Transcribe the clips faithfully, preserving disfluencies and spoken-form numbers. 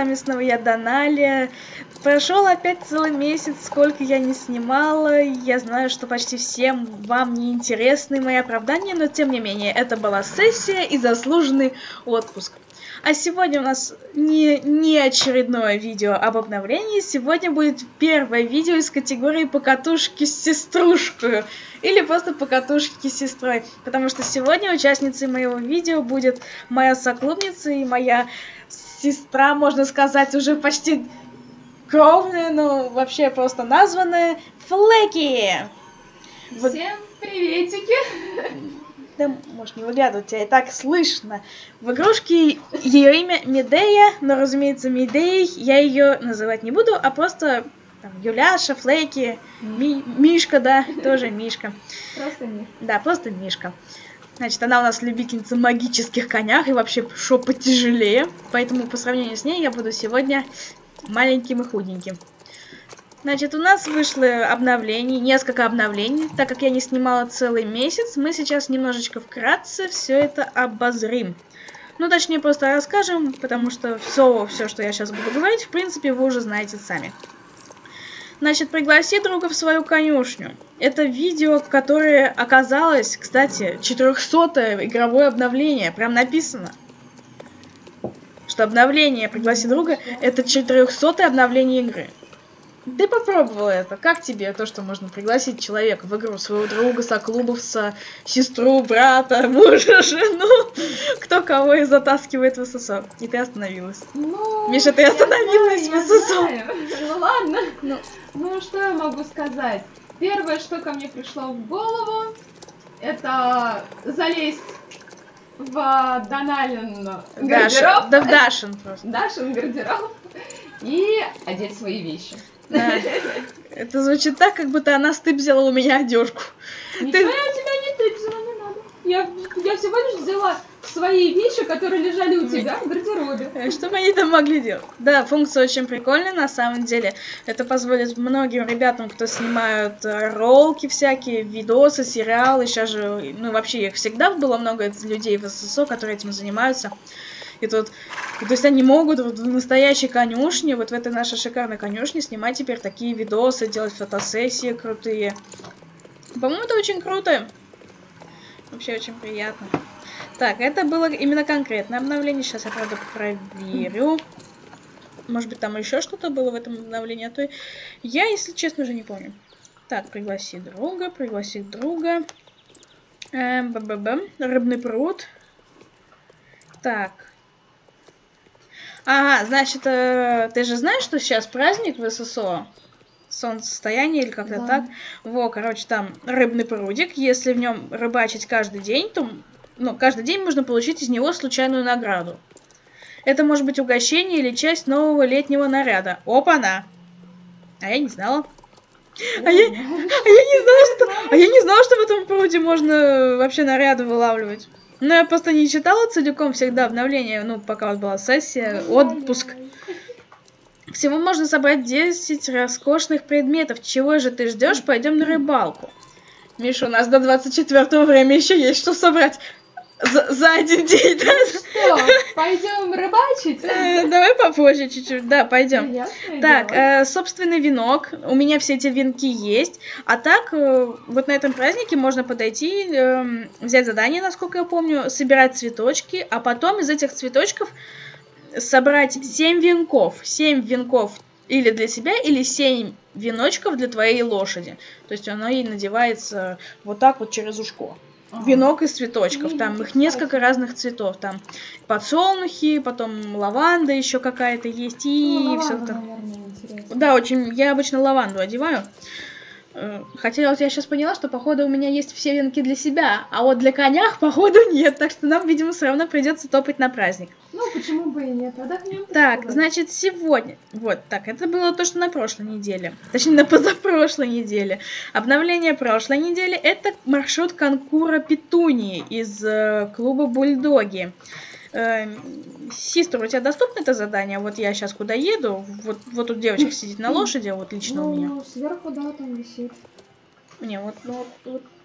вами снова я, Доналия. Прошел опять целый месяц, сколько я не снимала. Я знаю, что почти всем вам не интересны мои оправдания, но тем не менее, это была сессия и заслуженный отпуск. А сегодня у нас не, не очередное видео об обновлении, сегодня будет первое видео из категории «Покатушки с сеструшкой» или просто «Покатушки с сестрой», потому что сегодня участницей моего видео будет моя соклубница и моя сестра, можно сказать, уже почти кровная, но вообще просто названная Флеки. Всем приветики! Да, можешь не выглядывать, тебя и так слышно. В игрушке ее имя Медея, но, разумеется, Медеей я ее называть не буду, а просто там, Юляша, Флеки, Ми Мишка, да, тоже Мишка. Просто Мишка. Да, просто Мишка. Значит, она у нас любительница магических конях и вообще шо потяжелее, поэтому по сравнению с ней я буду сегодня маленьким и худеньким. Значит, у нас вышло обновление, несколько обновлений, так как я не снимала целый месяц, мы сейчас немножечко вкратце все это обозрим. Ну, точнее, просто расскажем, потому что все, все, что я сейчас буду говорить, в принципе, вы уже знаете сами. Значит, пригласи друга в свою конюшню. Это видео, которое оказалось, кстати, четырехсотое игровое обновление, прям написано. Что обновление «Пригласи друга» — это четырехсотое обновление игры. Ты попробовала это? Как тебе то, что можно пригласить человека в игру, своего друга, соклубовца, сестру, брата, мужа, жену, кто кого и затаскивает в ССО? И ты остановилась. Ну, Миша, ты остановилась знаю, в ССО. Ну ладно. Ну. ну что я могу сказать? Первое, что ко мне пришло в голову, это залезть в Доналин гардероб. Да в Дашин просто. Дашин гардероб. И одеть свои вещи. Да. Это звучит так, как будто она стыбзила у меня одежку. Ничего Ты... я у тебя не стыбзила, не надо. Я, я всего лишь взяла свои вещи, которые лежали у тебя в гардеробе. Что бы они там могли делать? Да, функция очень прикольная на самом деле. Это позволит многим ребятам, кто снимают ролики всякие, видосы, сериалы. Сейчас же, ну вообще их всегда было много людей в ССО, которые этим занимаются. И тут, и, то есть они могут вот в настоящей конюшне, вот в этой нашей шикарной конюшне снимать теперь такие видосы, делать фотосессии крутые. По-моему, это очень круто. Вообще очень приятно. Так, это было именно конкретное обновление. Сейчас я, правда, проверю. Может быть, там еще что-то было в этом обновлении. А то я, если честно, уже не помню. Так, пригласи друга, пригласи друга. Эм, б-б-б. Рыбный пруд. Так. Ага, значит, э, ты же знаешь, что сейчас праздник в ССО? Солнцестояние или как-то да. так. Во, короче, там рыбный прудик. Если в нем рыбачить каждый день, то ну, каждый день можно получить из него случайную награду. Это может быть угощение или часть нового летнего наряда. Опа-на! А я не знала. А я, а я не знала, что, а я не знала, что в этом пруде можно вообще наряды вылавливать. Ну, я просто не читала целиком всегда обновления, ну, пока вот была сессия, отпуск. Всего можно собрать десять роскошных предметов. Чего же ты ждешь? Пойдем на рыбалку. Миша, у нас до двадцать четвёртого время еще есть что собрать за, за один день. Да? Что, пойдем рыбачить? Э, давай попозже чуть-чуть. Да, пойдем. Ясное Так, дело. э, собственный венок. У меня все эти венки есть. А так, э, вот на этом празднике можно подойти, э, взять задание, насколько я помню, собирать цветочки, а потом из этих цветочков собрать семь венков. семь венков или для себя, или семь веночков для твоей лошади. То есть оно ей надевается вот так вот через ушко. Ага. Венок из цветочков. Там их несколько разных цветов. Там подсолнухи, потом лаванда еще какая-то есть. И ну, все лаванда, так. наверное, интересно. Да, очень. Я обычно лаванду одеваю. Хотя вот я сейчас поняла, что, походу, у меня есть все венки для себя, а вот для конях, походу, нет. Так что нам, видимо, все равно придется топать на праздник. Ну, почему бы и нет? Отдохнем. Так, значит, сегодня... Вот, так, это было то, что на прошлой неделе. Точнее, на позапрошлой неделе. Обновление прошлой недели — это маршрут конкура Петунии из э, клуба Бульдоги. Э, Систер, у тебя доступно это задание? Вот я сейчас куда еду, вот, вот тут девочка сидит на лошади, вот лично ну, у меня. сверху, да, там висит. Не, вот, ну, вот, вот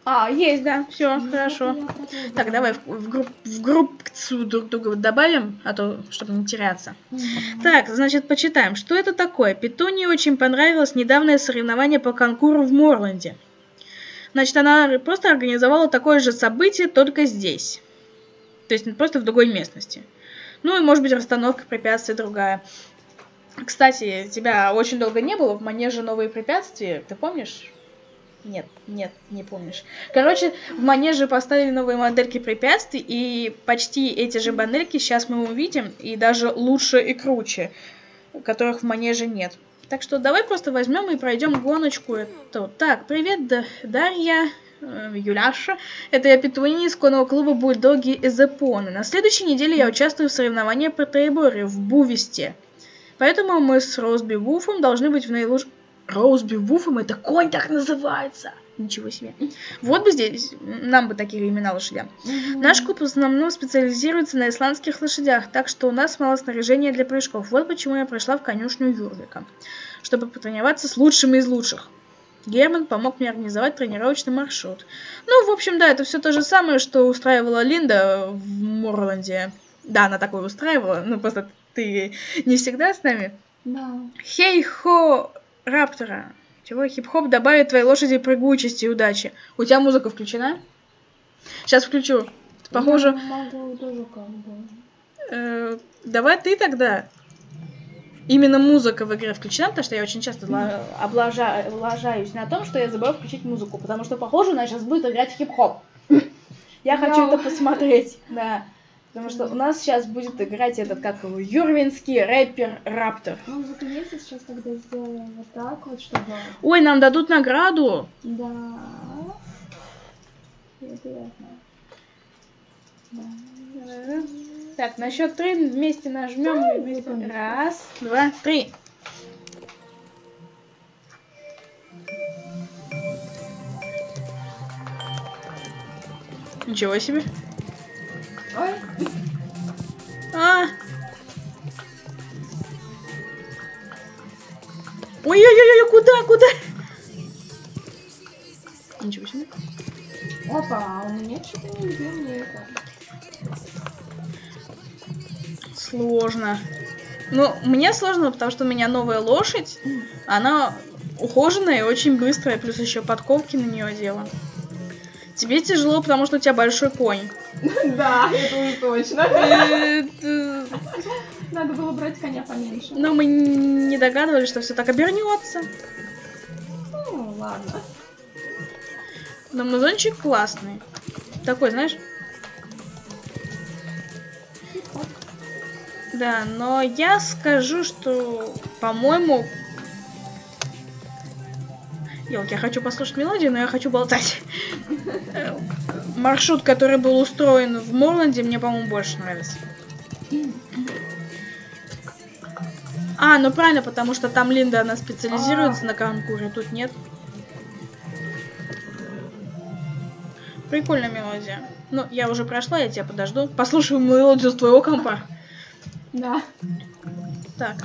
А, есть, да, все, ну, хорошо. Так, давай в, в, групп, в группцу друг друга добавим, а то, чтобы не теряться. Mm-hmm. Так, значит, почитаем. Что это такое? Петунии очень понравилось недавнее соревнование по конкуру в Морланде. Значит, она просто организовала такое же событие, только здесь. То есть просто в другой местности. Ну и, может быть, расстановка препятствий другая. Кстати, тебя очень долго не было, в манеже новые препятствия, ты помнишь? Нет, нет, не помнишь. Короче, в манеже поставили новые модельки препятствий, и почти эти же модельки сейчас мы увидим, и даже лучше и круче, которых в манеже нет. Так что давай просто возьмем и пройдем гоночку. Это... Так, привет, Дарья, э, Юляша. Это я Петунья из конного клуба Бульдоги из Эпоны. На следующей неделе я участвую в соревновании по троеборью в Бувесте. Поэтому мы с Роузби Вулфом должны быть в наилучшем... Роузби Вулфом, это конь так называется. Ничего себе. Вот бы здесь, нам бы такие имена лошадям. Mm-hmm. Наш клуб в основном специализируется на исландских лошадях, так что у нас мало снаряжения для прыжков. Вот почему я пришла в конюшню Юрвика, чтобы потренироваться с лучшими из лучших. Герман помог мне организовать тренировочный маршрут. Ну, в общем, да, это все то же самое, что устраивала Линда в Морланде. Да, она такое устраивала, ну, просто ты не всегда с нами. Да. Хей-хо! Раптора. Чего хип-хоп добавит твоей лошади прыгучести и удачи. У тебя музыка включена? Сейчас включу. Похоже... Я могу тоже как бы. Э, давай ты тогда. Именно музыка в игре включена, потому что я очень часто mm. облажа... облажаюсь на том, что я забываю включить музыку, потому что, похоже, она сейчас будет играть в хип-хоп. Я хочу No. это посмотреть. Да. Потому что у нас сейчас будет играть этот, как его, юрвинский рэпер Раптор. Музыка есть, сейчас тогда сделаем вот так вот, чтобы... Ой, нам дадут награду. Да. Интересно. Да. Так, на счет три вместе нажмем. Да, вместе. Раз, два, три. Ничего себе. Ой. А. Ой-ой-ой, куда, куда? Ничего себе. Опа, у меня что-то не где мне это. Сложно. Ну, мне сложно, потому что у меня новая лошадь. Она ухоженная и очень быстрая, плюс еще подковки на нее делала. Тебе тяжело, потому что у тебя большой конь. Да, это уже точно. Надо было брать коня поменьше. Но мы не догадывались, что все так обернется. Ну, ладно. Но музончик классный. Такой, знаешь? Да, но я скажу, что, по-моему... Ёлки, я хочу послушать мелодию, но я хочу болтать. Маршрут, который был устроен в Морланде, мне, по-моему, больше нравится. А, ну правильно, потому что там Линда, она специализируется на конкуре, тут нет. Прикольная мелодия. Ну, я уже прошла, я тебя подожду. Послушаю мелодию с твоего компа. Да. Так.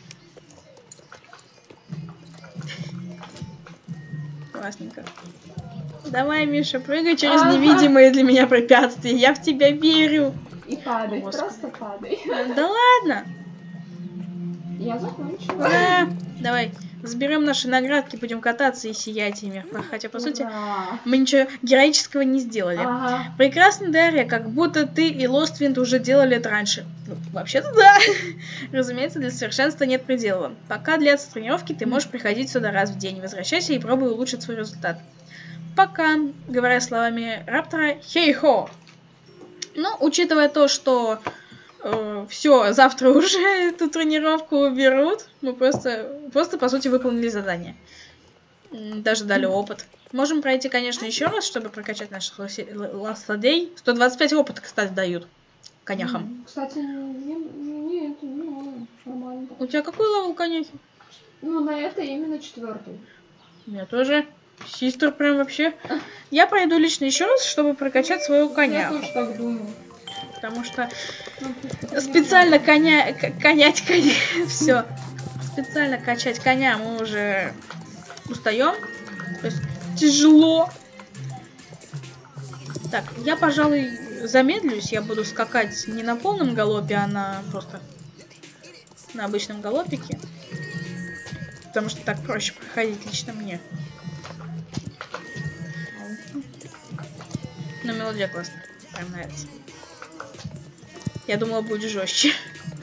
Классненько. Давай, Миша, прыгай через ага. невидимые для меня препятствия. Я в тебя верю. И падай, Господи. Просто падай. Да ладно. Я закончила. Да. Давай, заберем наши наградки, будем кататься и сиять ими. Хотя, по Ура. сути, мы ничего героического не сделали. Ага. Прекрасно, Дарья, как будто ты и Лоствинд уже делали это раньше. Ну, вообще-то да. Разумеется, для совершенства нет предела. Пока длятся тренировки, ты можешь приходить сюда раз в день. Возвращайся и пробуй улучшить свой результат. Пока, говоря словами Раптора, хей-хо. Но, учитывая то, что э, все, завтра уже эту тренировку берут, мы просто, просто, по сути, выполнили задание. Даже дали опыт. Можем пройти, конечно, еще раз, чтобы прокачать наших лошадей. сто двадцать пять опыта, кстати, дают коняхам. Кстати, не, не, это не нормально. У тебя какой левел конихи? Ну, на это именно четвертый. У меня тоже. Систер прям вообще. Я пройду лично еще раз, чтобы прокачать своего коня. Я тоже так думаю. Потому что специально коня... конять коня... Все. Специально качать коня мы уже устаем. То есть тяжело. Так, я, пожалуй, замедлюсь. Я буду скакать не на полном галопе, а на просто на обычном галопике. Потому что так проще проходить лично мне. Но мелодия классная. Прям нравится. Я думала, будет жестче.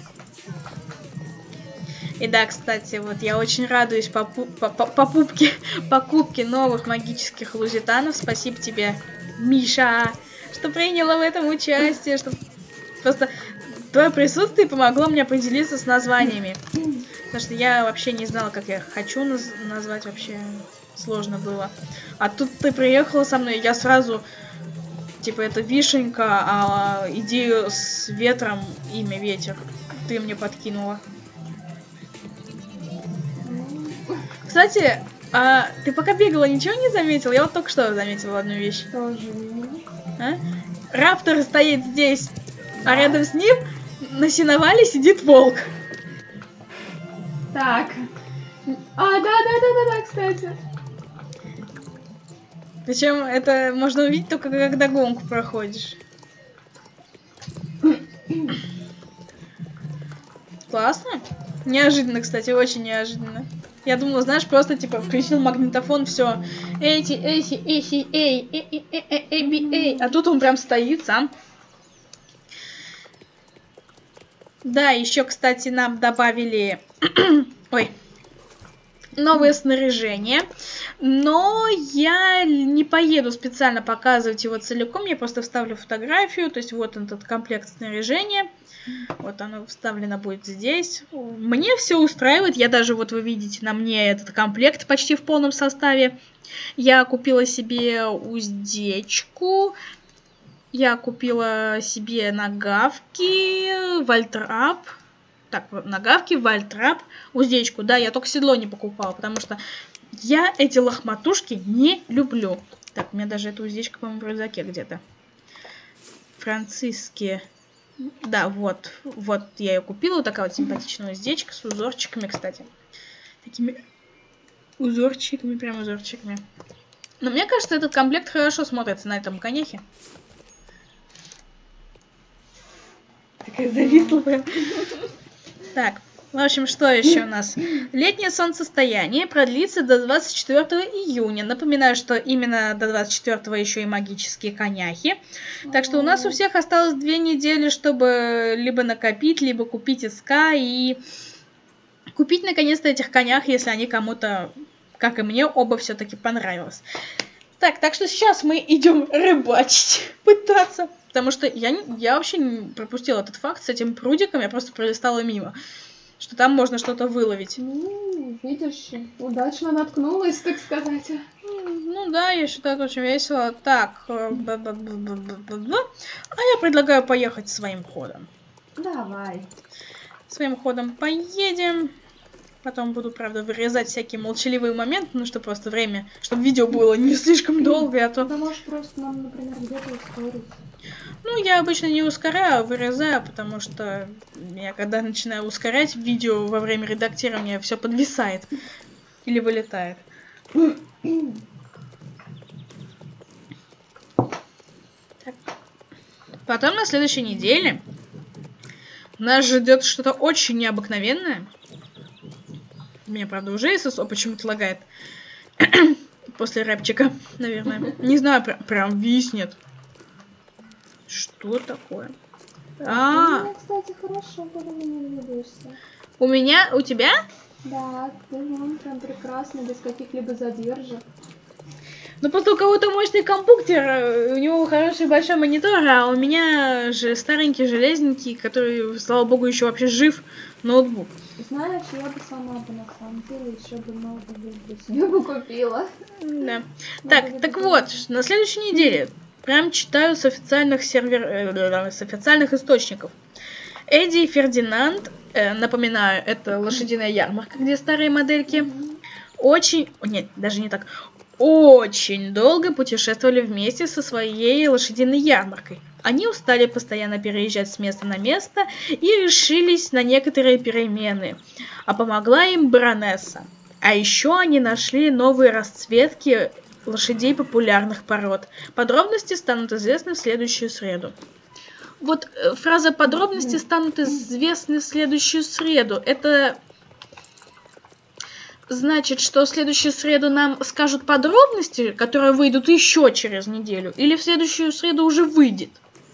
И да, кстати, вот я очень радуюсь попу по по попупке, покупке новых магических лузитанов. Спасибо тебе, Миша, что приняла в этом участие. Что... Просто твое присутствие помогло мне определиться с названиями. Потому что я вообще не знала, как я хочу наз назвать. Вообще сложно было. А тут ты приехала со мной, и я сразу... Типа, это вишенька, а идею с ветром, имя Ветер, ты мне подкинула. Кстати, а ты пока бегала, ничего не заметила? Я вот только что заметила одну вещь. Тоже. А? Раптор стоит здесь, да. А рядом с ним на сеновале сидит волк. Так. А, да-да-да-да-да, кстати. Причем это можно увидеть только когда гонку проходишь. Классно. Неожиданно, кстати, очень неожиданно. Я думала, знаешь, просто типа включил магнитофон, все. Эти, эти, эти, эй, эй, эй, эй, эй, эй. А тут он прям стоит сам. Да, еще, кстати, нам добавили... Ой. Новое снаряжение. Но я не поеду специально показывать его целиком. Я просто вставлю фотографию. То есть вот этот комплект снаряжения. Вот оно вставлено будет здесь. Мне все устраивает. Я даже, вот вы видите, на мне этот комплект почти в полном составе. Я купила себе уздечку. Я купила себе нагавки, вальтрап. Так, нагавки, вальтрап, уздечку. Да, я только седло не покупала, потому что я эти лохматушки не люблю. Так, у меня даже эта уздечка, по-моему, в рюкзаке где-то. Французские. Да, вот. Вот я ее купила. Вот такая вот симпатичная уздечка с узорчиками, кстати. Такими узорчиками, прям узорчиками. Но мне кажется, этот комплект хорошо смотрится на этом конехе. Такая зависла прям. Так, в общем, что еще у нас? Летнее солнцестояние продлится до двадцать четвёртого июня. Напоминаю, что именно до двадцать четвёртого еще и магические коняхи. Так что у нас у всех осталось две недели, чтобы либо накопить, либо купить СК и купить наконец-то этих конях, если они кому-то, как и мне, оба все-таки понравилось. Так, так что сейчас мы идем рыбачить, пытаться. Потому что я, я вообще не пропустила этот факт с этим прудиком, я просто пролистала мимо. Что там можно что-то выловить. Ну, видишь, удачно наткнулась, так сказать. Ну да, я считаю, очень весело. Так, а я предлагаю поехать своим ходом. Давай. Своим ходом поедем. Потом буду, правда, вырезать всякие молчаливые моменты, ну, чтобы просто время, чтобы видео было не слишком долгое, а то... Ты можешь просто нам, например, где-то ускорить. Ну, я обычно не ускоряю, а вырезаю, потому что я, когда начинаю ускорять видео во время редактирования, все подвисает или вылетает. Так. Потом на следующей неделе нас ждет что-то очень необыкновенное. Меня, правда, уже ССО почему-то лагает. После рэпчика, наверное. Не знаю, прям, прям виснет. Что такое? А, у меня, кстати, хорошо, когда меня двигаешься. У меня? У тебя? Да, ты вон прям прекрасно, без каких-либо задержек. Ну, просто у кого-то мощный компьютер, у него хороший большой монитор, а у меня же старенький, железненький, который, слава богу, еще вообще жив, ноутбук. Знаешь, я бы сама бы на самом деле еще бы ноутбук себе бы купила. Да. Так, так вот, на следующей неделе прям читаю с официальных сервер, э, с официальных источников. Эдди и Фердинанд, э, напоминаю, это лошадиная ярмарка, где старые модельки, очень, нет, даже не так, очень долго путешествовали вместе со своей лошадиной ярмаркой. Они устали постоянно переезжать с места на место и решились на некоторые перемены. А помогла им баронесса. А еще они нашли новые расцветки лошадей популярных пород. Подробности станут известны в следующую среду. Вот э, фраза «подробности станут известны в следующую среду». Это значит, что в следующую среду нам скажут подробности, которые выйдут еще через неделю, или в следующую среду уже выйдет?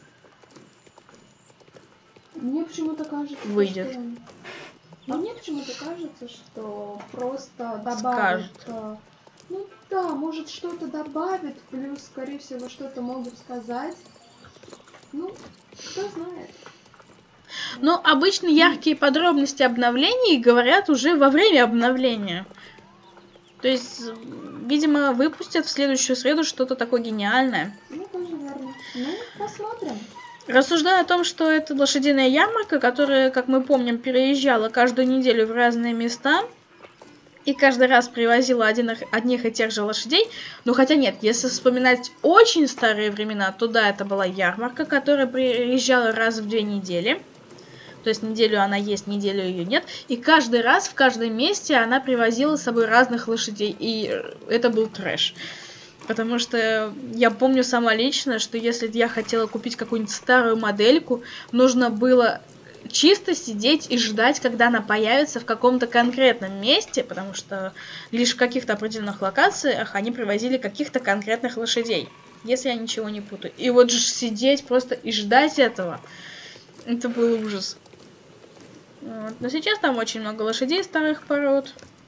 Мне почему-то кажется, выйдет. что... Но мне почему-то кажется, что просто добавят... Скажут. Ну да, может что-то добавят, плюс, скорее всего, что-то могут сказать. Ну, кто знает. Ну, обычно яркие подробности обновлений говорят уже во время обновления. То есть, видимо, выпустят в следующую среду что-то такое гениальное. Ну, тоже верно. Ну, посмотрим. Рассуждая о том, что это лошадиная ярмарка, которая, как мы помним, переезжала каждую неделю в разные места и каждый раз привозила один, одних и тех же лошадей. Но хотя нет, если вспоминать очень старые времена, то да, это была ярмарка, которая приезжала раз в две недели. То есть неделю она есть, неделю ее нет. И каждый раз в каждом месте она привозила с собой разных лошадей. И это был трэш. Потому что я помню сама лично, что если я хотела купить какую-нибудь старую модельку, нужно было чисто сидеть и ждать, когда она появится в каком-то конкретном месте, потому что лишь в каких-то определенных локациях они привозили каких-то конкретных лошадей, если я ничего не путаю. И вот же сидеть просто и ждать этого, это был ужас. Вот. Но сейчас там очень много лошадей старых пород.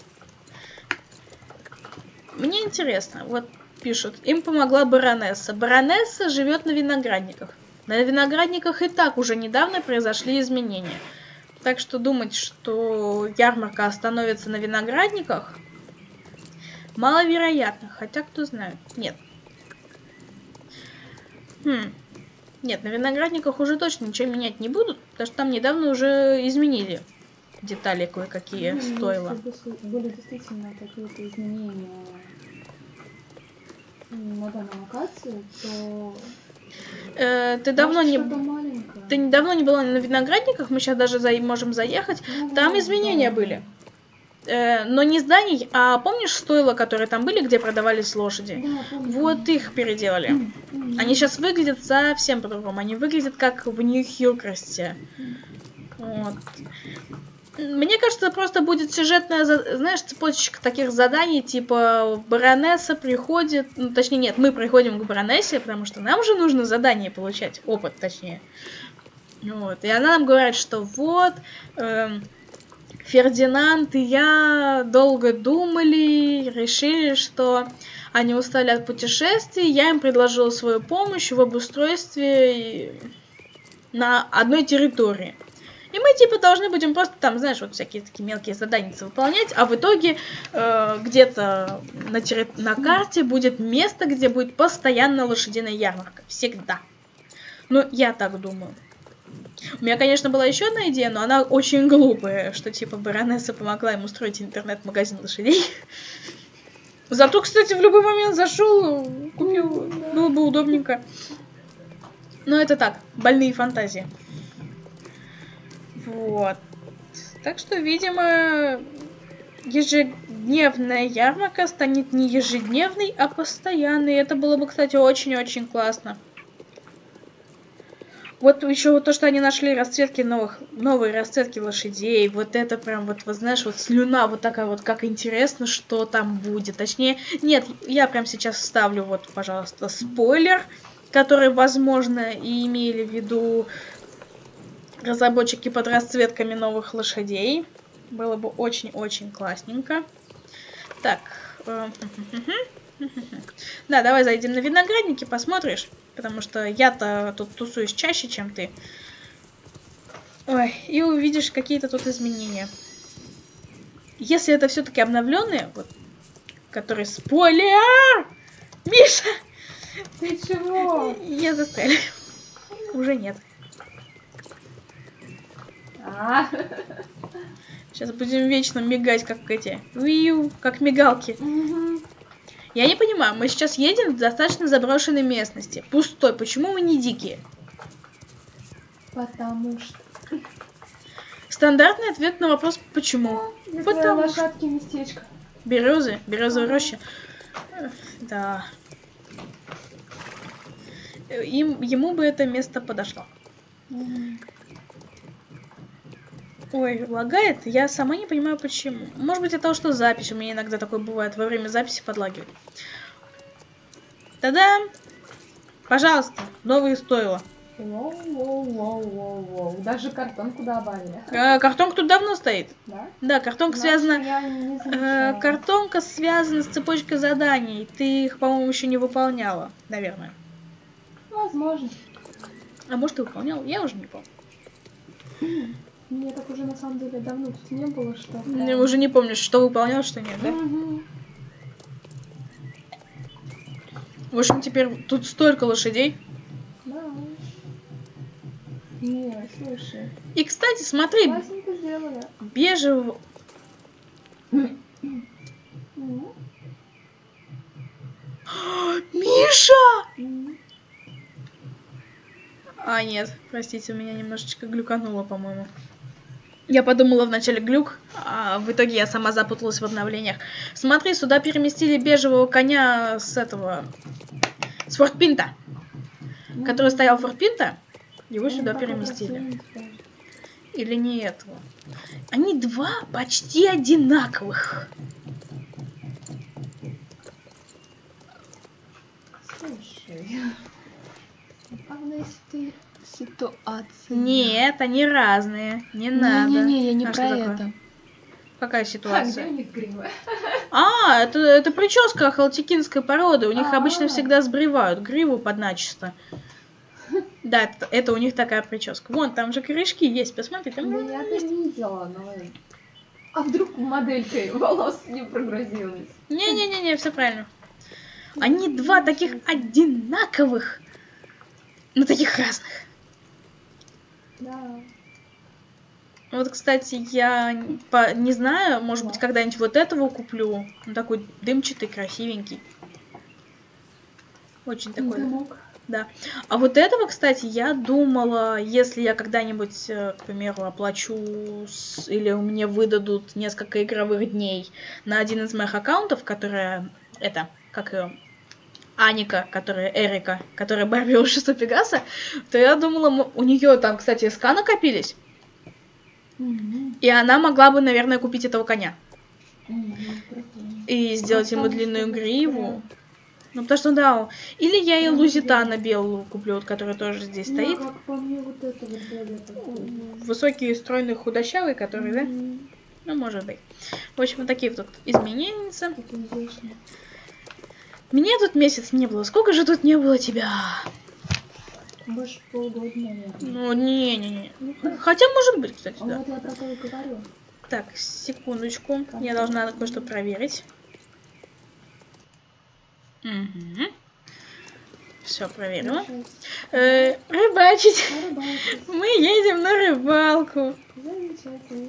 Мне интересно, вот пишут, им помогла баронесса. Баронесса живет на виноградниках. На виноградниках и так уже недавно произошли изменения. Так что думать, что ярмарка остановится на виноградниках, маловероятно. Хотя, кто знает. Нет. Хм. Нет, на виноградниках уже точно ничего менять не будут, потому что там недавно уже изменили детали кое-какие, ну, стоило. Если были действительно какие-то изменения на данной локации, то... Э, ты давно не... Ты давно не была на виноградниках, мы сейчас даже за... можем заехать. Ну, там да, изменения да. были. Э, но не зданий, а помнишь стойла, которые там были, где продавались лошади? Да, помню. Вот их переделали. Mm-hmm. Они сейчас выглядят совсем по-другому. Они выглядят как в Нью-Хилкресте. Mm-hmm. Вот. Мне кажется, просто будет сюжетная, знаешь, цепочка таких заданий, типа баронесса приходит, ну, точнее, нет, мы приходим к баронессе, потому что нам же нужно задание получать, опыт, точнее. Вот, и она нам говорит, что вот, э, Фердинанд и я долго думали, решили, что они устали от путешествий, я им предложила свою помощь в обустройстве на одной территории. И мы, типа, должны будем просто там, знаешь, вот всякие такие мелкие задания выполнять, а в итоге э, где-то на, терри... на карте будет место, где будет постоянно лошадиная ярмарка. Всегда. Ну, я так думаю. У меня, конечно, была еще одна идея, но она очень глупая, что, типа, баронесса помогла им устроить интернет-магазин лошадей. Зато, кстати, в любой момент зашел, купил, было бы удобненько. Но это так, больные фантазии. Вот. Так что, видимо, ежедневная ярмарка станет не ежедневной, а постоянной. Это было бы, кстати, очень-очень классно. Вот еще вот то, что они нашли расцветки новых, новые расцветки лошадей. Вот это прям, вот, вот знаешь, вот слюна вот такая вот, как интересно, что там будет. Точнее, нет, я прям сейчас вставлю, вот, пожалуйста, спойлер, который, возможно, и имели в виду разработчики под расцветками новых лошадей. Было бы очень-очень классненько. Так. Да, давай зайдем на виноградники, посмотришь. Потому что я-то тут тусуюсь чаще, чем ты. Ой, и увидишь какие-то тут изменения. Если это все-таки обновленные, вот, которые спойлер! Миша! Ты чего? Я застрял. Уже нет. А. Сейчас будем вечно мигать, как эти. Виу, как мигалки. Угу. Я не понимаю, мы сейчас едем в достаточно заброшенной местности. Пустой. Почему мы не дикие? Потому что. Стандартный ответ на вопрос почему. Для Потому лошадки местечко. Березы, березовая роща. Да. Им, ему бы это место подошло. Mm-hmm. Ой, лагает? Я сама не понимаю почему. Может быть, от того, что запись. У меня иногда такое бывает. Во время записи подлагивает. Та-дам! Пожалуйста, новые стойла. Воу-воу-воу-воу-воу. Даже картонку добавили. А, картонка тут давно стоит. Да? Да, картонка Значит, связана... я не Э, картонка связана с цепочкой заданий. Ты их, по-моему, еще не выполняла, наверное. Возможно. А может, ты выполняла? Я уже не помню. Мне так уже на самом деле давно тут не было, что... Я уже не помню, что выполнял, что нет, да? Угу. В общем, теперь тут столько лошадей. Да. Не, слушай. И, кстати, смотри, Классненько сделали. бежевый... Угу. Миша! Угу. А, нет, простите, у меня немножечко глюкануло, по-моему. Я подумала вначале глюк, а в итоге я сама запуталась в обновлениях. Смотри, сюда переместили бежевого коня с этого... С Фортпинта. Ну, Который стоял Фортпинта, его ну, сюда такой переместили. красивенький. Или не этого. Они два почти одинаковых. Слушай. Главное, если ты ситуация. Нет, они разные. Не надо. Не-не-не, я не А про что такое? это. Какая А, где ситуация? у них грива? А, это, это прическа халтикинской породы. У них А. обычно всегда сбривают гриву подначисто. Да, это, это у них такая прическа. Вон, там же корешки есть, посмотри. Там... Ну, я это видела, но... А вдруг моделькой волос не прогрузилась? Не-не-не, все правильно. Они два таких одинаковых, но таких разных. Да. Вот, кстати, я по, не знаю, может быть, когда-нибудь вот этого куплю. Он такой дымчатый, красивенький. Очень такой. Дымок. Да. А вот этого, кстати, я думала, если я когда-нибудь, к примеру, оплачу с... или мне выдадут несколько игровых дней на один из моих аккаунтов, которая, это, как ее, Аника, которая Эрика, которая Барби Ушиса Пегаса, то я думала, у нее там, кстати, СК накопились, Угу. и она могла бы, наверное, купить этого коня. Угу. И сделать Ну, ему потому длинную что гриву. Ну, потому что, да, или я и Лузитана белую куплю, вот, которая тоже здесь Ну, стоит. как по мне, вот это вот более такой. Высокий, стройный, худощавый, который, да? Мгм. Ну, может быть. В общем, вот такие вот тут изменения. Как известно. Меня тут месяц не было. Сколько же тут не было тебя? Больше полгода, наверное. Ну, не-не-не. Хотя, может быть, кстати, А да. вот я про то и говорю. Так, секундочку. Я должна кое-что проверить. Угу. Все, проверила. Э, рыбачить. Рыбачить. Мы едем на рыбалку. Замечательно.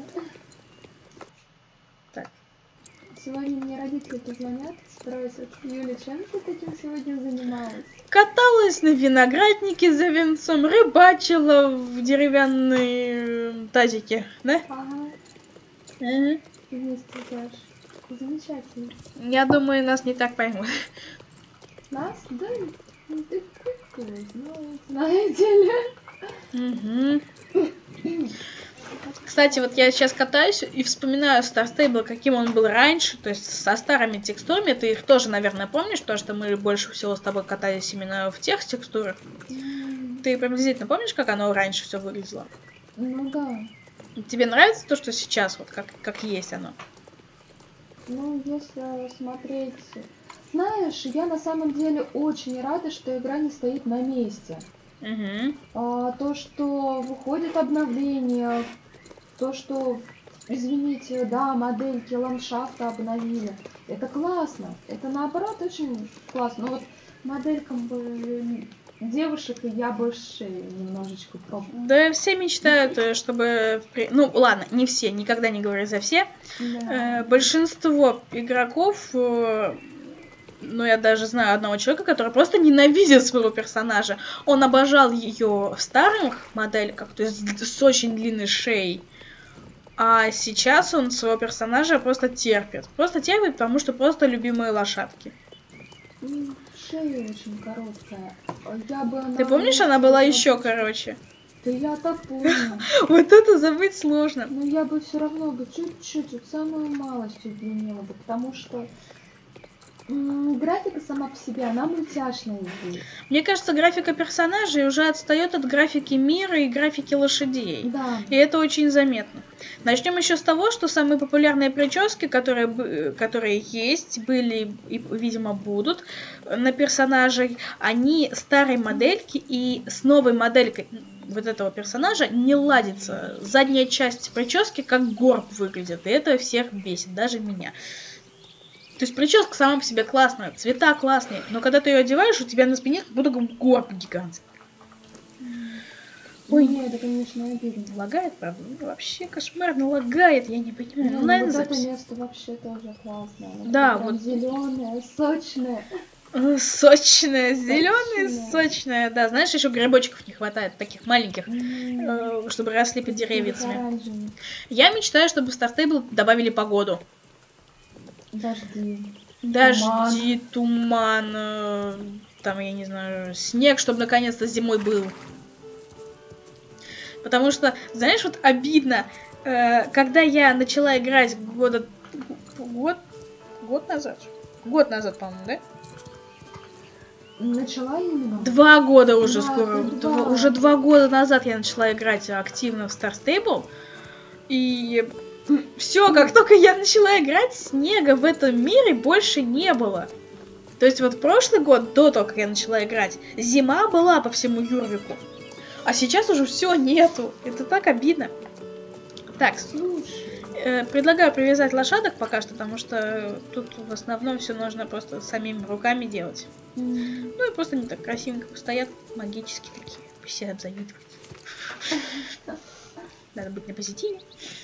Так. Сегодня мне родители позвонят, спросят, Юля, чем ты таким сегодня занималась? Каталась на винограднике за венцом, рыбачила в деревянной тазике, да? Ага, Угу. вместе даже. Замечательно. Я думаю, нас не так поймут. Нас? Да, ну ты как его знает, знаете ли? Угу. Кстати, вот я сейчас катаюсь и вспоминаю Star Stable, каким он был раньше, то есть со старыми текстурами. Ты их тоже, наверное, помнишь, то, что мы больше всего с тобой катались именно в тех текстурах. Ты приблизительно помнишь, как оно раньше все выглядело? Ну да. Тебе нравится то, что сейчас, вот как, как есть оно? Ну, если смотреть... Знаешь, я на самом деле очень рада, что игра не стоит на месте. Угу. А, то, что выходит обновление, то, что, извините, да, модельки ландшафта обновили, это классно. Это наоборот очень классно. Но вот моделькам бы девушек я больше немножечко пробую. Да, все мечтают, э, чтобы... при- Ну, ладно, не все, никогда не говори за все. Да. Э, большинство игроков... э, Ну, я даже знаю одного человека, который просто ненавидит своего персонажа. Он обожал ее в старых модельках, то есть с очень длинной шеей. А сейчас он своего персонажа просто терпит. Просто терпит, потому что просто любимые лошадки. Шея очень короткая. Я бы она... Ты помнишь, она была еще короче? Да я-то помню. Вот это забыть сложно. Но я бы все равно бы чуть-чуть, вот самую малость удлинила бы, потому что графика сама по себе, она мультяшная. Мне кажется, графика персонажей уже отстает от графики мира и графики лошадей. Да. И это очень заметно. Начнем еще с того, что самые популярные прически, которые, которые есть, были и, видимо, будут на персонажей, они старой модельки, и с новой моделькой вот этого персонажа не ладится. Задняя часть прически как горб выглядит, и это всех бесит, даже меня. То есть прическа сама по себе классная, цвета классные, но когда ты ее одеваешь, у тебя на спине как будто горб гигантский. Ой, нет, это, конечно, обидно. Лагает, правда? Ну, вообще кошмарно лагает, я не понимаю. Ну, ну, наверное, вот это запись. место вообще тоже классное. Да, вот. Зеленое, сочное. Сочная, зеленая, сочная, да. Знаешь, еще грибочков не хватает, таких маленьких, mm. э, чтобы росли под деревьями. Я мечтаю, чтобы в Стартейбл добавили погоду. Дожди. Дожди, туман, туман э, там, я не знаю, снег, чтобы наконец-то зимой был. Потому что, знаешь, вот обидно, э, когда я начала играть года... Год? Год назад? Год назад, по-моему, да? Начала именно? Два года уже два, скоро. два. Два, уже два года назад я начала играть активно в Star Stable. И все, как только я начала играть, снега в этом мире больше не было. То есть вот прошлый год, до того, как я начала играть, зима была по всему Юрвику. А сейчас уже все нету. Это так обидно. Так, слушай. Э, предлагаю привязать лошадок пока что, потому что тут в основном все нужно просто самими руками делать. Mm. Ну и просто они так красивенько стоят, магически такие, все завидуют. Надо быть на позитиве.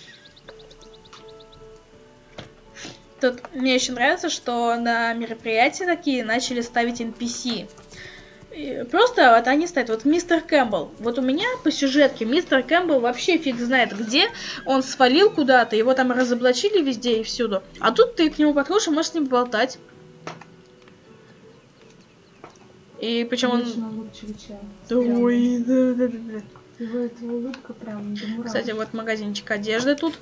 Тут мне еще нравится, что на мероприятия такие начали ставить эн пи си. И просто вот они стоят, вот мистер Кэмпбелл. Вот у меня по сюжетке мистер Кэмпбелл вообще фиг знает где. Он свалил куда-то, его там разоблачили везде и всюду. А тут ты к нему подходишь и можешь с ним болтать. И причем он... Ой, да, да, да. Его эта улыбка прям... Кстати, вот магазинчик одежды тут.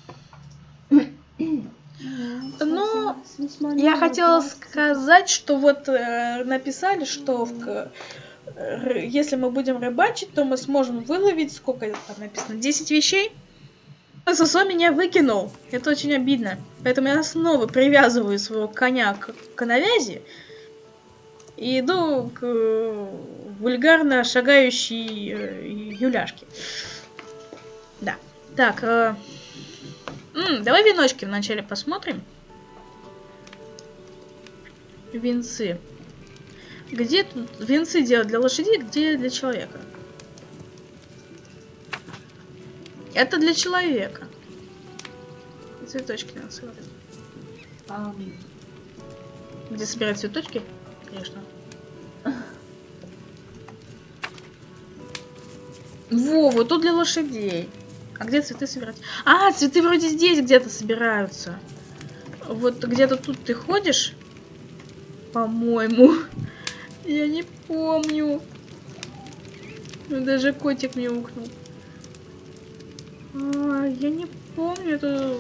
Ну, я хотела сказать, что вот э, написали, что в, э, если мы будем рыбачить, то мы сможем выловить, сколько там написано, десять вещей. ССО меня выкинул, это очень обидно. Поэтому я снова привязываю своего коня к, к навязи и иду к э, вульгарно шагающей э, Юляшке. Да, так... Э, М, давай веночки вначале посмотрим. Венцы. Где тут венцы делать для лошадей, где для человека? Это для человека. Цветочки надо собрать. А... Где собирать цветочки? Конечно. Во, вот тут для лошадей. А где цветы собирать? А, цветы вроде здесь где-то собираются. Вот где-то тут ты ходишь, по-моему. Я не помню. Ну, даже котик мяукнул. А, я не помню. Это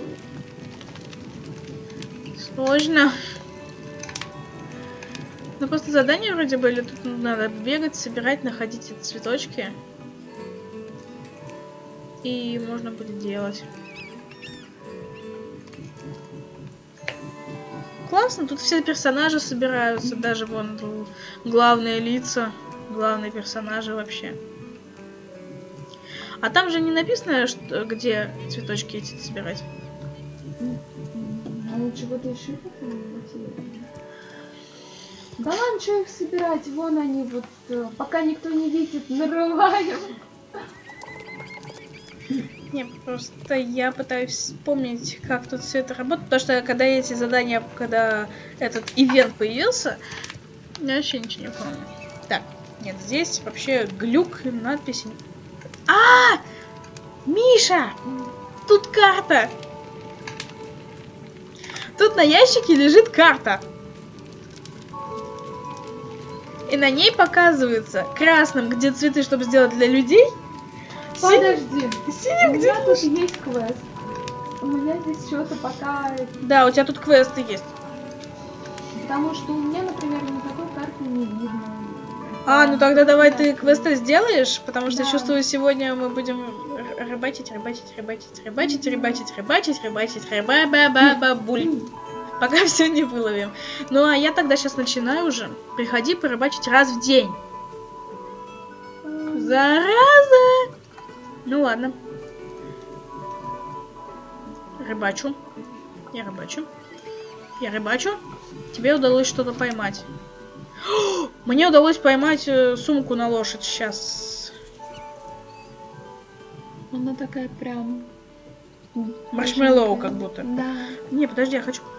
сложно. Ну, просто задания вроде были. Тут надо бегать, собирать, находить эти цветочки. И можно будет делать. Классно, тут все персонажи собираются, даже вон главные лица, главные персонажи вообще. А там же не написано, что, где цветочки эти собирать. А чего-то еще да ладно, что их собирать, вон они вот, пока никто не видит, нарываем. Не, просто я пытаюсь вспомнить, как тут все это работает, потому что когда эти задания, когда этот ивент появился, я вообще ничего не помню. Так, нет, здесь вообще глюк, надписи. А, Миша, тут карта. Тут на ящике лежит карта. И на ней показывается красным, где цветы, чтобы сделать для людей. Подожди. Синим, у где меня тут есть квест. У меня здесь что-то пока... Да, у тебя тут квесты есть. Потому что у меня, например, никакой карты не видно. А, ну тогда давай ты квесты сделаешь, потому что Да. чувствую, сегодня мы будем р- рыбачить, рыбачить, рыбачить, рыбачить, рыбачить, рыбачить, рыбачить, рыба-ба-ба-ба-буль. Пока все не выловим. Ну а я тогда сейчас начинаю уже. Приходи порыбачить раз в день. Зараза! Ну ладно. Рыбачу. Я рыбачу. Я рыбачу. Тебе удалось что-то поймать. Мне удалось поймать э, сумку на лошадь сейчас. Она такая прям... Маршмеллоу как будто. Да. Не, подожди, я хочу...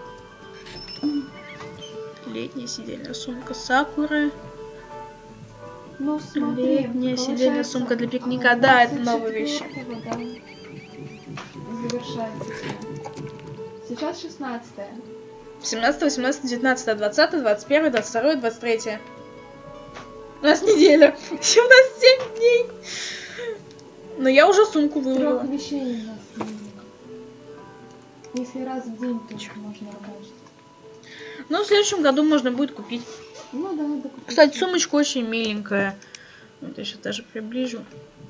Летняя сидельная сумка Сакуры. Ну смотри, Летняя получается, сидельная сумка для пикника. а, Да, это новые вещи. да, завершается. Сейчас шестнадцатое. семнадцатое, восемнадцатое, девятнадцатое, двадцатое, двадцать первое, двадцать второе, двадцать третье. У нас неделя. У нас семь дней. Но я уже сумку выловила. Трех вещей у нас нет. Если раз в день только можно рыбачить. Ну, в следующем году можно будет купить. Ну да, надо купить. Кстати, сумочка очень миленькая. Вот я сейчас даже приближу.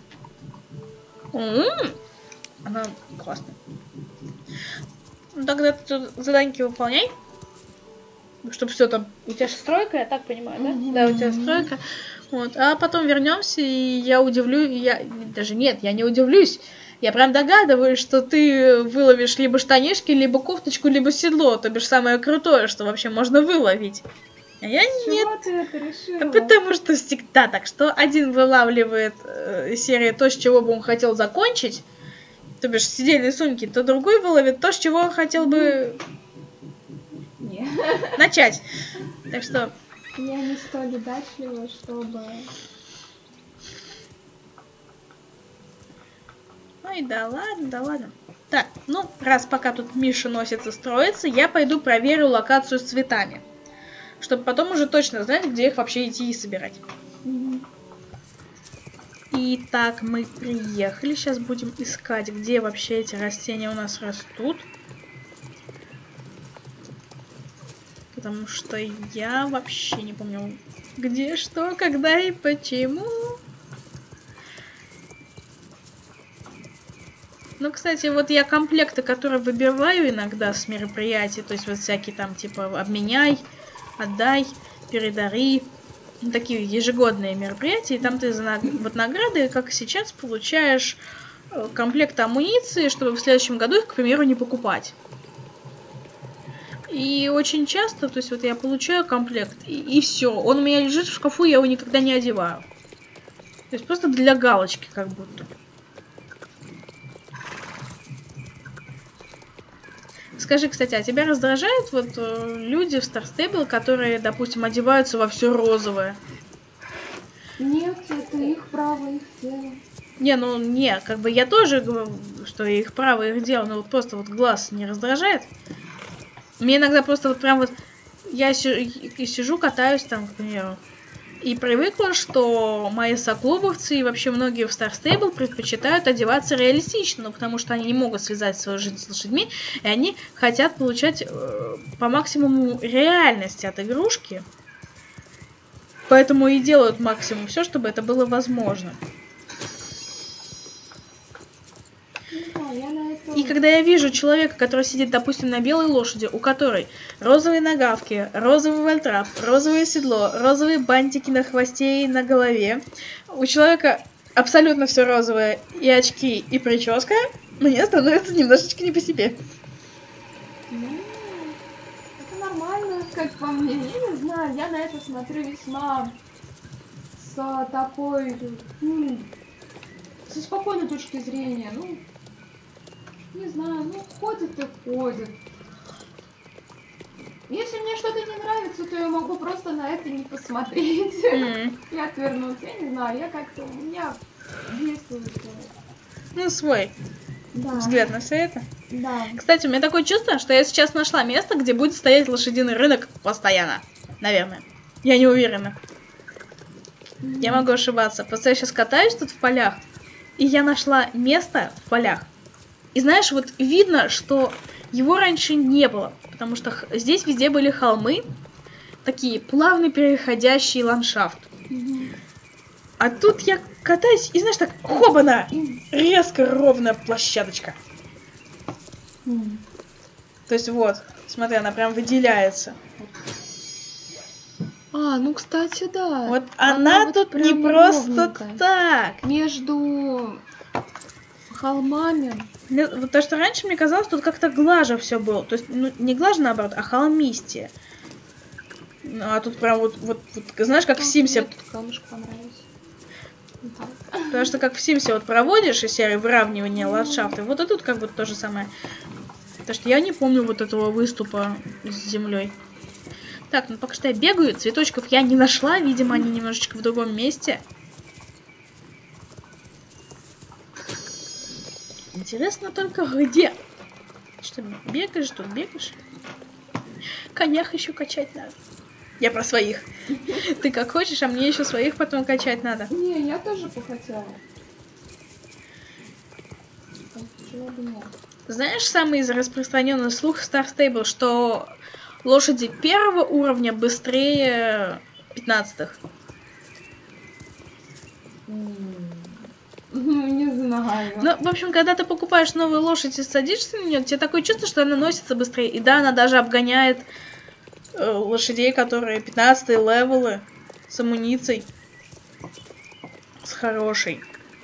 М-м-м. Она классная. Ну, тогда ты тут заданьки выполняй. Чтобы все там... У тебя же стройка, я так понимаю, да? Mm-hmm. Да, у тебя стройка. Вот. А потом вернемся, и я удивлю... Я... Даже нет, я не удивлюсь. Я прям догадываюсь, что ты выловишь либо штанишки, либо кофточку, либо седло. То бишь самое крутое, что вообще можно выловить. А я Чего нет. ты это решила? Да потому что всегда так, что один вылавливает э, серия то, с чего бы он хотел закончить, то бишь сидельные сумки, то другой выловит то, с чего он хотел бы Не. начать. Так что... Я не столь удачлива, чтобы... Ой, да ладно, да ладно. Так, ну, раз пока тут Миша носится, строится, я пойду проверю локацию с цветами. Чтобы потом уже точно знать, где их вообще идти и собирать. Mm-hmm. Итак, мы приехали. Сейчас будем искать, где вообще эти растения у нас растут. Потому что я вообще не помню, где, что, когда и почему. Ну, кстати, вот я комплекты, которые выбиваю иногда с мероприятий, то есть вот всякие там типа обменяй, отдай, передари, ну, такие ежегодные мероприятия, и там ты за вот награды, как сейчас, получаешь комплект амуниции, чтобы в следующем году их, к примеру, не покупать. И очень часто, то есть вот я получаю комплект, и, и все, он у меня лежит в шкафу, я его никогда не одеваю. То есть просто для галочки как будто. Скажи, кстати, а тебя раздражают вот э, люди в Star Stable, которые, допустим, одеваются во все розовое? Нет, это их право, их дело. Не, ну не, как бы я тоже говорю, что их право, их дело, но вот просто вот глаз не раздражает. Мне иногда просто вот прям вот я сижу, сижу катаюсь там, к примеру, и привыкла, что мои соклубовцы и вообще многие в Star Stable предпочитают одеваться реалистично, ну, потому что они не могут связать свою жизнь с лошадьми, и они хотят получать э, по максимуму реальности от игрушки. Поэтому и делают максимум все, чтобы это было возможно. И когда я вижу человека, который сидит, допустим, на белой лошади, у которой розовые нагавки, розовый вольтрап, розовое седло, розовые бантики на хвосте и на голове, у человека абсолютно все розовое, и очки, и прическа, мне становится немножечко не по себе. Ну, это нормально, как по мне. Я не знаю, я на это смотрю весьма с такой, ну, со спокойной точки зрения. Ну, не знаю, ну, ходит и ходит. Если мне что-то не нравится, то я могу просто на это не посмотреть Mm. и отвернуться. Я не знаю, я как-то, у меня действует... Ну, свой Да. взгляд на все это. Да. Кстати, у меня такое чувство, что я сейчас нашла место, где будет стоять лошадиный рынок постоянно. Наверное. Я не уверена. Mm-hmm. Я могу ошибаться. Просто я сейчас катаюсь тут в полях, и я нашла место в полях. И знаешь, вот видно, что его раньше не было, потому что здесь везде были холмы, такие плавно переходящий ландшафт. Mm-hmm. А тут я катаюсь, и знаешь, так, хобана, резко ровная площадочка. Mm-hmm. То есть вот, смотри, она прям выделяется. А, ну, кстати, да. Вот она, она вот тут не просто так. Между холмами. Вот то, что раньше мне казалось, тут как-то глаже все было. То есть, ну, не глаже, наоборот, а холмистее. Ну, а тут прям вот, вот, вот знаешь, как а, в Симсе. Мне тут камушек понравился. Потому что как в Симсе вот проводишь из серии выравнивания mm-hmm. ландшафта, вот и тут как бы то же самое. Потому что я не помню вот этого выступа с землей. Так, ну пока что я бегаю, цветочков я не нашла, видимо, они немножечко в другом месте. Интересно только где. Что, бегаешь тут, бегаешь? Конях еще качать надо. Я про своих. Ты как хочешь, а мне еще своих потом качать надо. Не, я тоже похотела. Почему бы нет? Знаешь, самый распространенный слух Star Stable, что лошади первого уровня быстрее пятнадцатых. Не знаю. Ну, в общем, когда ты покупаешь новую лошадь и садишься на нее, тебе такое чувство, что она носится быстрее. И да, она даже обгоняет э, лошадей, которые пятнадцатые левелы с амуницией. С хорошей.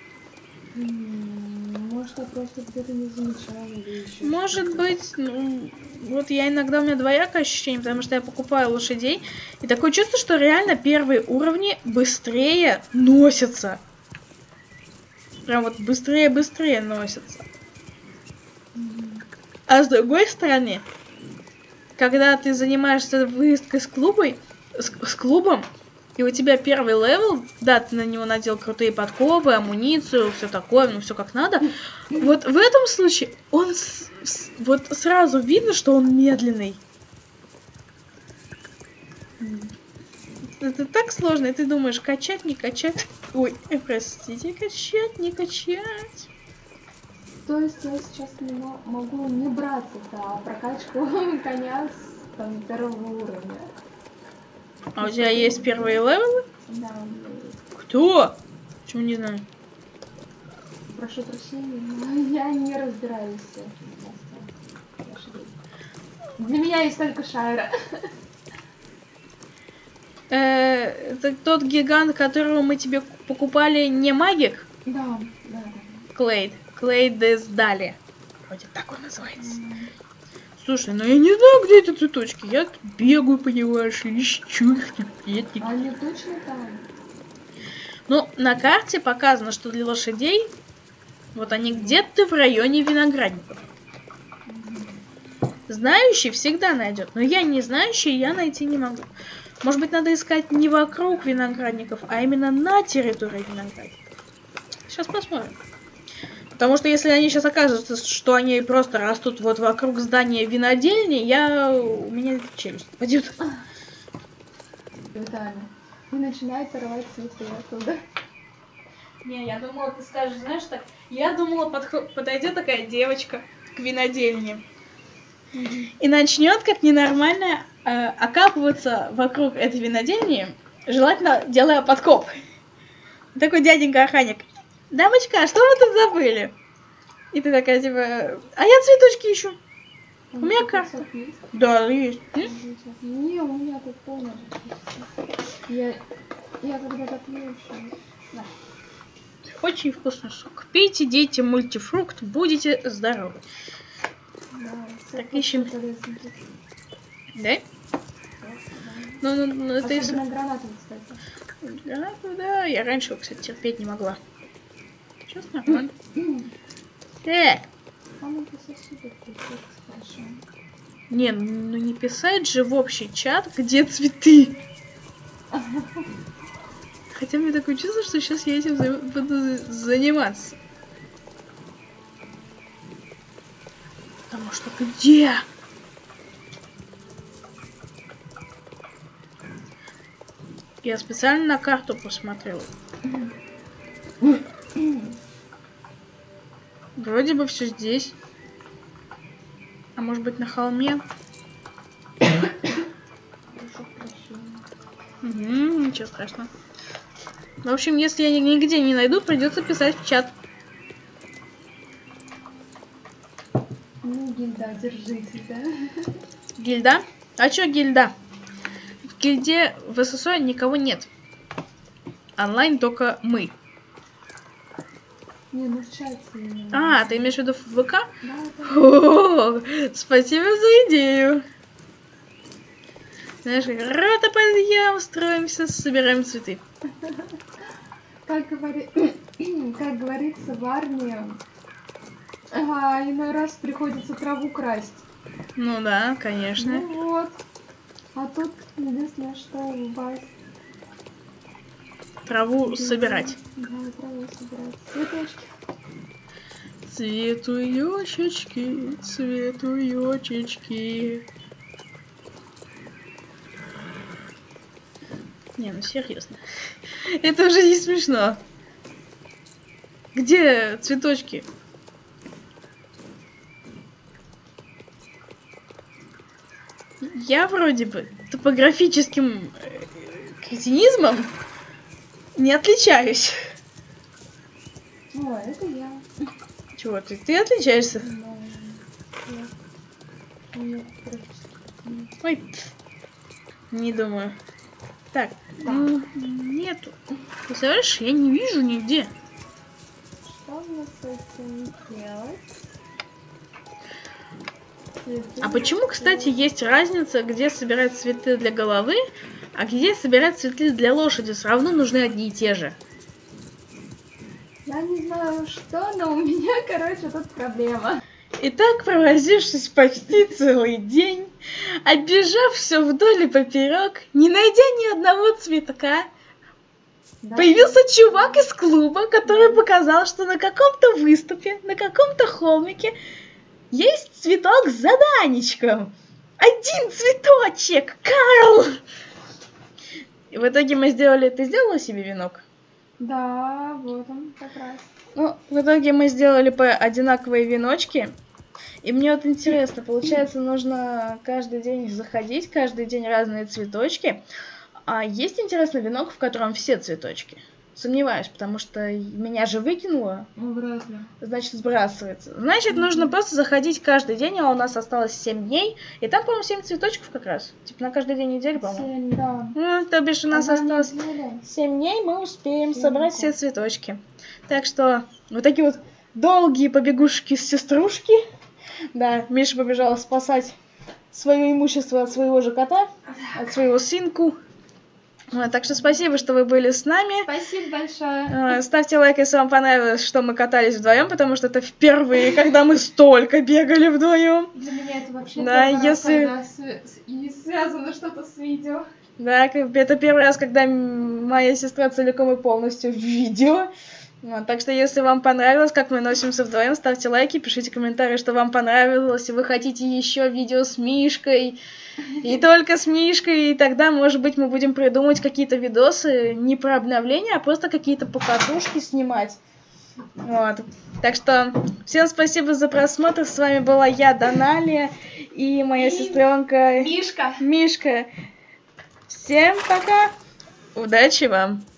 Может, я просто где-то не замечала. Может быть, ну, вот я иногда, у меня двоякое ощущение, потому что я покупаю лошадей, и такое чувство, что реально первые уровни быстрее носятся. Прям вот быстрее-быстрее носятся. Mm-hmm. А с другой стороны, когда ты занимаешься выездкой с клубом, с, с клубом, и у тебя первый левел, да, ты на него надел крутые подковы, амуницию, все такое, ну все как надо. Вот в этом случае он с, с, вот сразу видно, что он медленный. Это так сложно, и ты думаешь, качать, не качать. Ой, простите, качать, не качать. То есть я сейчас не могу не браться за прокачку коня с там, первого уровня. А у тебя есть первые левелы? Да, у меня есть. Кто? Почему не знаю? Прошу прощения, но я не разбираюсь. Для меня есть только Шайра. Это тот гигант, которого мы тебе покупали, не магик? Да, да. Клейд. Клейд из Дали. Вроде так он называется. Слушай, ну я не знаю, где эти цветочки. Я бегаю, понимаешь, ищу их. Они точно там? Ну, на карте показано, что для лошадей вот они где-то в районе виноградников. Знающий всегда найдет, но я не знающий, я найти не могу. Может быть, надо искать не вокруг виноградников, а именно на территории виноградников. Сейчас посмотрим. Потому что если они сейчас окажутся, что они просто растут вот вокруг здания винодельни, я... у меня челюсть упадет. Виталий, и начинает рвать цветы оттуда. Не, я думала, ты скажешь, знаешь так, я думала, подход... подойдет такая девочка к винодельне mm-hmm. и начнет как ненормально э, окапываться вокруг этой винодельни, желательно делая подкоп. Такой дяденька-охранник. Дамочка, а что вы тут забыли? И ты такая, типа, а я цветочки ищу. У, у меня карта. Есть? Да, есть. Не, у меня тут полная. Я, я когда-то пью еще. Да. Очень вкусный сок. Пейте, дети, мультифрукт, будете здоровы. Да, так ищем. Да? Ну, ну, ну, это из... гранату, кстати. Гранату, да. Я раньше, кстати, терпеть не могла. Сейчас нормально. Так. Не, ну не писать же в общий чат, где цветы. Хотя мне такое чувство, что сейчас я этим за... буду заниматься. Потому что где? Я специально на карту посмотрела. Вроде бы все здесь. А может быть на холме? Угу, ничего страшного. В общем, если я нигде не найду, придется писать в чат. Ну, гильда, держите, да? Гильда? А чё гильда? В гильде в ССО никого нет. Онлайн только мы. Не, ну в чате. А, ты имеешь в виду в ВК? Да, да. О, спасибо за идею. Знаешь, как рота подъем, строимся, собираем цветы. Как, говори... как говорится в армии, ага, иной раз приходится траву красть. Ну да, конечно. Ну вот. А тут единственное, что убавить. Траву собирать. Да, траву собирать. Цветочки. Цветуёчечки, цветуёчечки. Не, ну серьезно. Это уже не смешно. Где цветочки? Я вроде бы топографическим кретинизмом не отличаюсь. О, это я. Чего ты? Ты отличаешься? Но... Нет, Ой, не думаю. Так, Да. ну, нету. Представляешь, я не вижу нигде. Что мне с этим делать? А почему, кстати, есть разница, где собирать цветы для головы, а где собирать цветы для лошади? Все равно нужны одни и те же. Я не знаю что, но у меня, короче, тут проблема. Итак, провозившись почти целый день, оббежав все вдоль и поперек, не найдя ни одного цветка, Да. появился чувак из клуба, который показал, что на каком-то выступе, на каком-то холмике есть цветок с заданечком. Один цветочек, Карл! И в итоге мы сделали... Ты сделала себе венок? Да, вот он как раз. Ну, в итоге мы сделали по одинаковые веночки. И мне вот интересно, получается, нужно каждый день заходить, каждый день разные цветочки. А есть, интересно, венок, в котором все цветочки? Сомневаюсь, потому что меня же выкинуло. Ну, вряд ли. Значит, сбрасывается. Значит, нужно просто заходить каждый день, а у нас осталось семь дней. И там, по-моему, семь цветочков как раз. Типа на каждый день недели, по-моему. Семь, да. Ну, то бишь у нас Одна осталось неделя. семь дней, мы успеем Семь собрать дней. все цветочки. Так что вот такие вот долгие побегушки с сеструшки. Да, Миша побежала спасать свое имущество от своего же кота, от своего сынку. Вот, так что спасибо, что вы были с нами. Спасибо большое. Э, Ставьте лайк, если вам понравилось, что мы катались вдвоем, потому что это впервые, когда мы столько бегали вдвоем. Для меня это вообще Да, первый раз, если- когда св- с- и связано что-то с видео. Да, как бы это первый раз, когда м- моя сестра целиком и полностью в видео. Вот, так что, если вам понравилось, как мы носимся вдвоем, ставьте лайки, пишите комментарии, что вам понравилось, и вы хотите еще видео с Мишкой, и только с Мишкой, и тогда, может быть, мы будем придумывать какие-то видосы не про обновления, а просто какие-то покатушки снимать. Вот. Так что, всем спасибо за просмотр, с вами была я, Доналия, и моя И сестренка Мишка. Мишка. Всем пока, удачи вам!